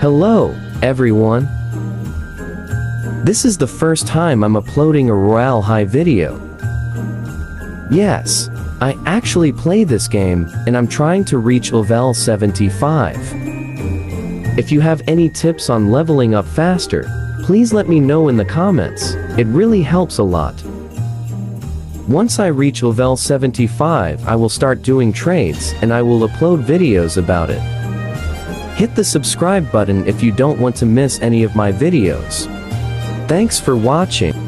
Hello, everyone. This is the first time I'm uploading a Royale High video. Yes, I actually play this game, and I'm trying to reach level 75. If you have any tips on leveling up faster, please let me know in the comments. It really helps a lot. Once I reach level 75, I will start doing trades, and I will upload videos about it. Hit the subscribe button if you don't want to miss any of my videos. Thanks for watching.